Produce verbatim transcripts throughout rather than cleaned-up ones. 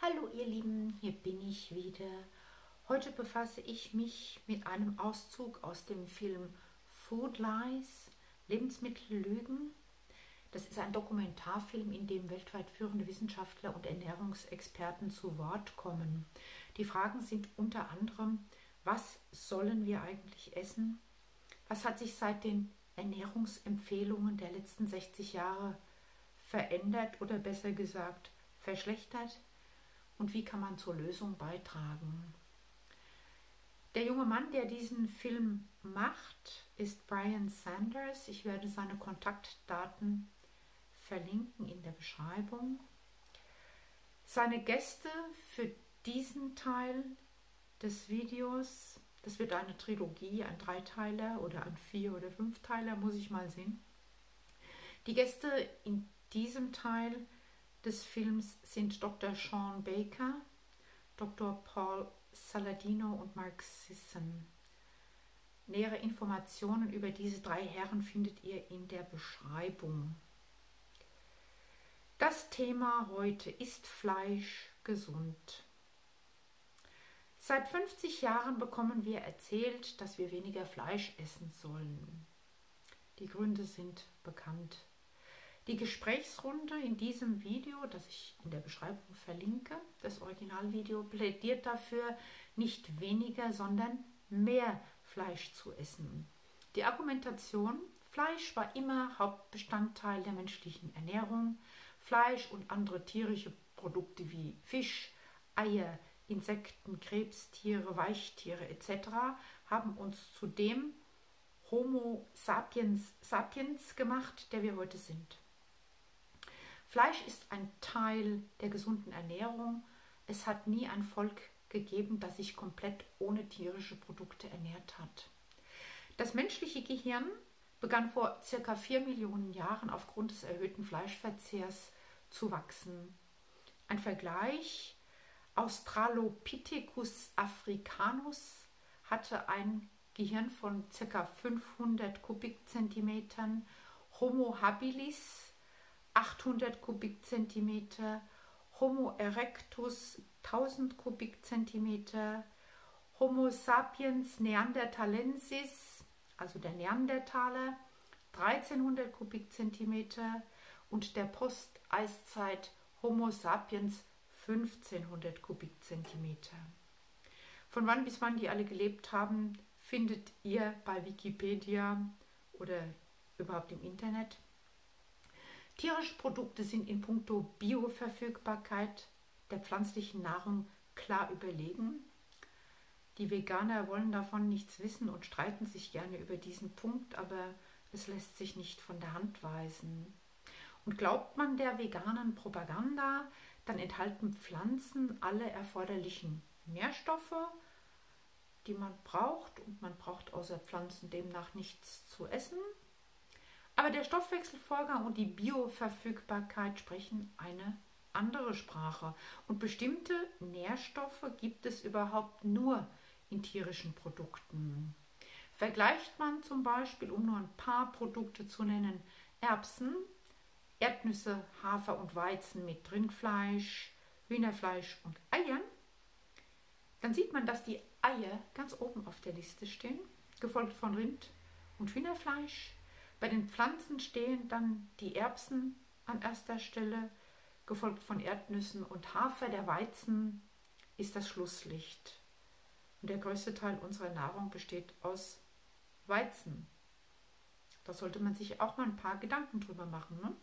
Hallo ihr Lieben, hier bin ich wieder. Heute befasse ich mich mit einem Auszug aus dem Film Food Lies, Lebensmittellügen. Das ist ein Dokumentarfilm, in dem weltweit führende Wissenschaftler und Ernährungsexperten zu Wort kommen. Die Fragen sind unter anderem: Was sollen wir eigentlich essen? Was hat sich seit den Ernährungsempfehlungen der letzten sechzig Jahre verändert oder besser gesagt verschlechtert? Und wie kann man zur Lösung beitragen? Der junge Mann, der diesen Film macht, ist Brian Sanders. Ich werde seine Kontaktdaten verlinken in der Beschreibung. Seine Gäste für diesen Teil des Videos, das wird eine Trilogie, ein Dreiteiler oder ein Vier- oder Fünfteiler, muss ich mal sehen. Die Gäste in diesem Teil des Films sind Doktor Shawn Baker, Doktor Paul Saladino und Mark Sisson. Nähere Informationen über diese drei Herren findet ihr in der Beschreibung. Das Thema heute ist Fleisch gesund. Seit fünfzig Jahren bekommen wir erzählt, dass wir weniger Fleisch essen sollen. Die Gründe sind bekannt. Die Gesprächsrunde in diesem Video, das ich in der Beschreibung verlinke, das Originalvideo, plädiert dafür, nicht weniger, sondern mehr Fleisch zu essen. Die Argumentation: Fleisch war immer Hauptbestandteil der menschlichen Ernährung. Fleisch und andere tierische Produkte wie Fisch, Eier, Insekten, Krebstiere, Weichtiere et cetera haben uns zu dem Homo sapiens sapiens gemacht, der wir heute sind. Fleisch ist ein Teil der gesunden Ernährung. Es hat nie ein Volk gegeben, das sich komplett ohne tierische Produkte ernährt hat. Das menschliche Gehirn begann vor circa vier Millionen Jahren aufgrund des erhöhten Fleischverzehrs zu wachsen. Ein Vergleich: Australopithecus africanus hatte ein Gehirn von ca. fünfhundert Kubikzentimetern, Homo habilis achthundert Kubikzentimeter, Homo erectus tausend Kubikzentimeter, Homo sapiens neanderthalensis, also der Neandertaler, dreizehnhundert Kubikzentimeter und der Posteiszeit Homo sapiens fünfzehnhundert Kubikzentimeter. Von wann bis wann die alle gelebt haben, findet ihr bei Wikipedia oder überhaupt im Internet. Tierische Produkte sind in puncto Bioverfügbarkeit der pflanzlichen Nahrung klar überlegen. Die Veganer wollen davon nichts wissen und streiten sich gerne über diesen Punkt, aber es lässt sich nicht von der Hand weisen. Und glaubt man der veganen Propaganda, dann enthalten Pflanzen alle erforderlichen Nährstoffe, die man braucht, und man braucht außer Pflanzen demnach nichts zu essen. Aber der Stoffwechselvorgang und die Bioverfügbarkeit sprechen eine andere Sprache. Und bestimmte Nährstoffe gibt es überhaupt nur in tierischen Produkten. Vergleicht man zum Beispiel, um nur ein paar Produkte zu nennen, Erbsen, Erdnüsse, Hafer und Weizen mit Rindfleisch, Hühnerfleisch und Eiern, dann sieht man, dass die Eier ganz oben auf der Liste stehen, gefolgt von Rind- und Hühnerfleisch. Bei den Pflanzen stehen dann die Erbsen an erster Stelle, gefolgt von Erdnüssen und Hafer. Der Weizen ist das Schlusslicht. Und der größte Teil unserer Nahrung besteht aus Weizen. Da sollte man sich auch mal ein paar Gedanken drüber machen, ne?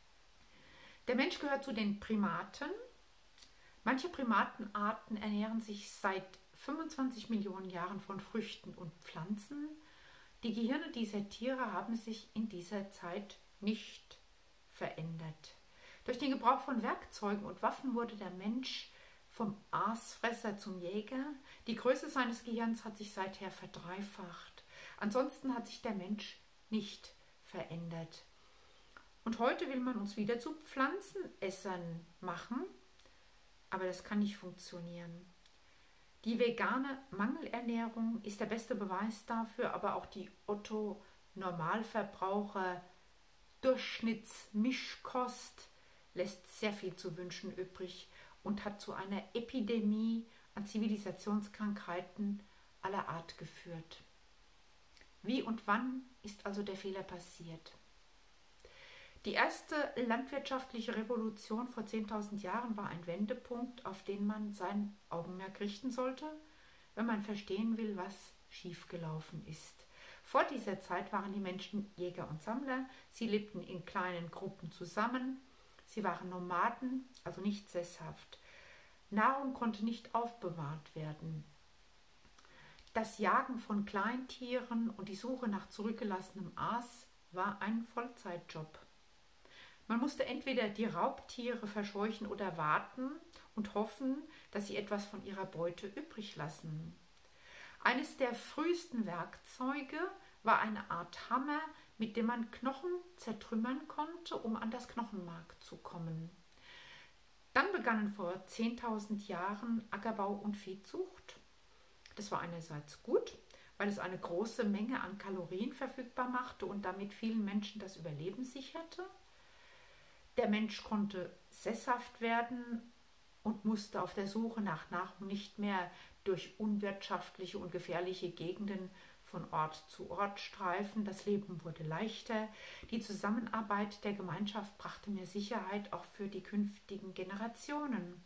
Der Mensch gehört zu den Primaten. Manche Primatenarten ernähren sich seit fünfundzwanzig Millionen Jahren von Früchten und Pflanzen. Die Gehirne dieser Tiere haben sich in dieser Zeit nicht verändert. Durch den Gebrauch von Werkzeugen und Waffen wurde der Mensch vom Aasfresser zum Jäger. Die Größe seines Gehirns hat sich seither verdreifacht. Ansonsten hat sich der Mensch nicht verändert. Und heute will man uns wieder zu Pflanzenessern machen, aber das kann nicht funktionieren. Die vegane Mangelernährung ist der beste Beweis dafür, aber auch die Otto-Normalverbraucher Durchschnittsmischkost lässt sehr viel zu wünschen übrig. und hat zu einer Epidemie an Zivilisationskrankheiten aller Art geführt. Wie und wann ist also der Fehler passiert? Die erste landwirtschaftliche Revolution vor zehntausend Jahren war ein Wendepunkt, auf den man sein Augenmerk richten sollte, wenn man verstehen will, was schiefgelaufen ist. Vor dieser Zeit waren die Menschen Jäger und Sammler, sie lebten in kleinen Gruppen zusammen, sie waren Nomaden, also nicht sesshaft. Nahrung konnte nicht aufbewahrt werden. Das Jagen von Kleintieren und die Suche nach zurückgelassenem Aas war ein Vollzeitjob. Man musste entweder die Raubtiere verscheuchen oder warten und hoffen, dass sie etwas von ihrer Beute übrig lassen. Eines der frühesten Werkzeuge war eine Art Hammer, mit dem man Knochen zertrümmern konnte, um an das Knochenmark zu kommen. Dann begannen vor zehntausend Jahren Ackerbau und Viehzucht. Das war einerseits gut, weil es eine große Menge an Kalorien verfügbar machte und damit vielen Menschen das Überleben sicherte. Der Mensch konnte sesshaft werden und musste auf der Suche nach Nahrung nicht mehr durch unwirtschaftliche und gefährliche Gegenden von Ort zu Ort streifen. Das Leben wurde leichter. Die Zusammenarbeit der Gemeinschaft brachte mehr Sicherheit auch für die künftigen Generationen.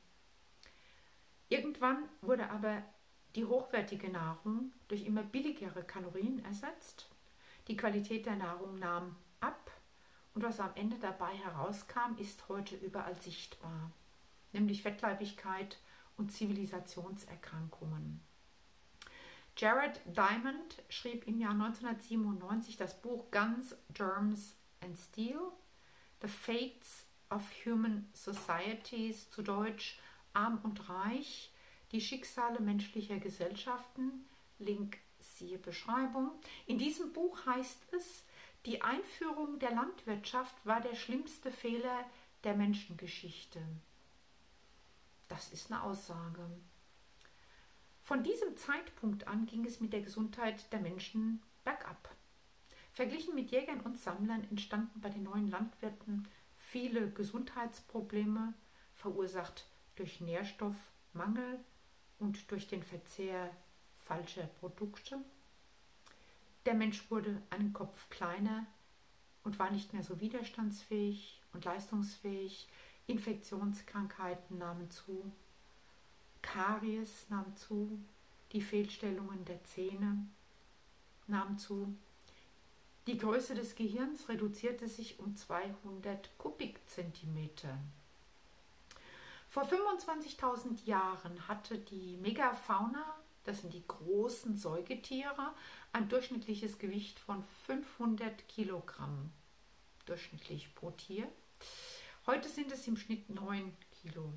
Irgendwann wurde aber die hochwertige Nahrung durch immer billigere Kalorien ersetzt. Die Qualität der Nahrung nahm ab. Und was am Ende dabei herauskam, ist heute überall sichtbar, nämlich Fettleibigkeit und Zivilisationserkrankungen. Jared Diamond schrieb im Jahr neunzehnhundertsiebenundneunzig das Buch Guns, Germs and Steel, The Fates of Human Societies, zu Deutsch Arm und Reich, die Schicksale menschlicher Gesellschaften, Link siehe Beschreibung. In diesem Buch heißt es, die Einführung der Landwirtschaft war der schlimmste Fehler der Menschengeschichte. Das ist eine Aussage. Von diesem Zeitpunkt an ging es mit der Gesundheit der Menschen bergab. Verglichen mit Jägern und Sammlern entstanden bei den neuen Landwirten viele Gesundheitsprobleme, verursacht durch Nährstoffmangel und durch den Verzehr falscher Produkte. Der Mensch wurde einen Kopf kleiner und war nicht mehr so widerstandsfähig und leistungsfähig. Infektionskrankheiten nahmen zu, Karies nahm zu, die Fehlstellungen der Zähne nahmen zu. Die Größe des Gehirns reduzierte sich um zweihundert Kubikzentimeter. Vor fünfundzwanzigtausend Jahren hatte die Megafauna, das sind die großen Säugetiere, ein durchschnittliches Gewicht von fünfhundert Kilogramm durchschnittlich pro Tier. Heute sind es im Schnitt neun Kilo.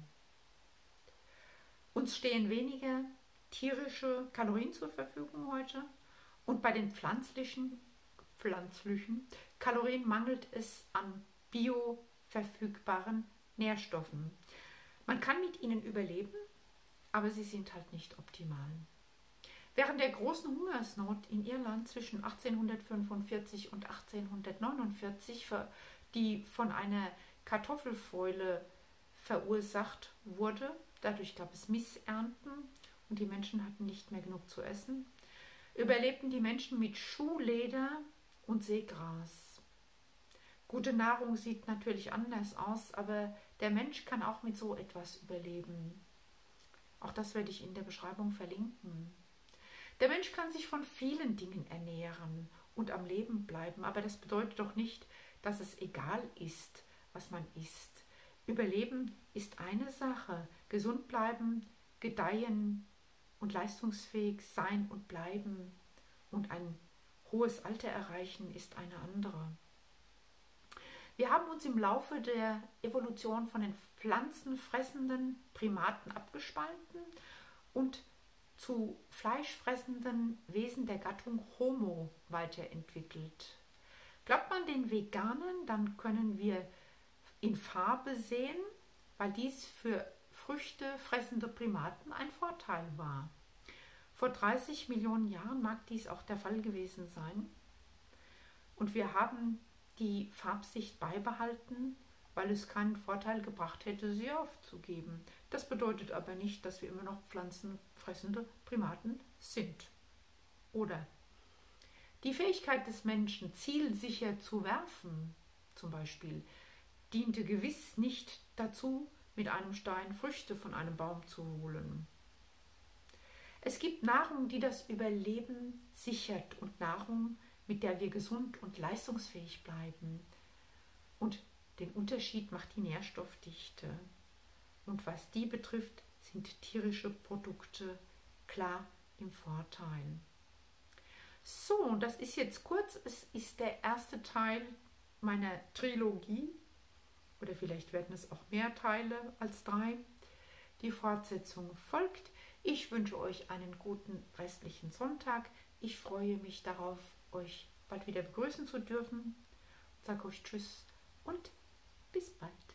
Uns stehen weniger tierische Kalorien zur Verfügung heute und bei den pflanzlichen, pflanzlichen Kalorien mangelt es an bioverfügbaren Nährstoffen. Man kann mit ihnen überleben, aber sie sind halt nicht optimal. Während der großen Hungersnot in Irland zwischen achtzehnhundertfünfundvierzig und achtzehnhundertneunundvierzig, die von einer Kartoffelfäule verursacht wurde, dadurch gab es Missernten und die Menschen hatten nicht mehr genug zu essen, überlebten die Menschen mit Schuhleder und Seegras. Gute Nahrung sieht natürlich anders aus, aber der Mensch kann auch mit so etwas überleben. Auch das werde ich in der Beschreibung verlinken. Der Mensch kann sich von vielen Dingen ernähren und am Leben bleiben, aber das bedeutet doch nicht, dass es egal ist, was man isst. Überleben ist eine Sache, gesund bleiben, gedeihen und leistungsfähig sein und bleiben und ein hohes Alter erreichen ist eine andere. Wir haben uns im Laufe der Evolution von den pflanzenfressenden Primaten abgespalten und zu fleischfressenden Wesen der Gattung Homo weiterentwickelt. Glaubt man den Veganern, dann können wir in Farbe sehen, weil dies für früchtefressende Primaten ein Vorteil war. Vor dreißig Millionen Jahren mag dies auch der Fall gewesen sein. Und wir haben die Farbsicht beibehalten, weil es keinen Vorteil gebracht hätte, sie aufzugeben. Das bedeutet aber nicht, dass wir immer noch pflanzenfressende Primaten sind. Oder die Fähigkeit des Menschen, zielsicher zu werfen, zum Beispiel, diente gewiss nicht dazu, mit einem Stein Früchte von einem Baum zu holen. Es gibt Nahrung, die das Überleben sichert und Nahrung, mit der wir gesund und leistungsfähig bleiben. Und den Unterschied macht die Nährstoffdichte. Und was die betrifft, sind tierische Produkte klar im Vorteil. So, das ist jetzt kurz. Es ist der erste Teil meiner Trilogie. Oder vielleicht werden es auch mehr Teile als drei. Die Fortsetzung folgt. Ich wünsche euch einen guten restlichen Sonntag. Ich freue mich darauf, euch bald wieder begrüßen zu dürfen. Ich sage euch Tschüss und bis bald.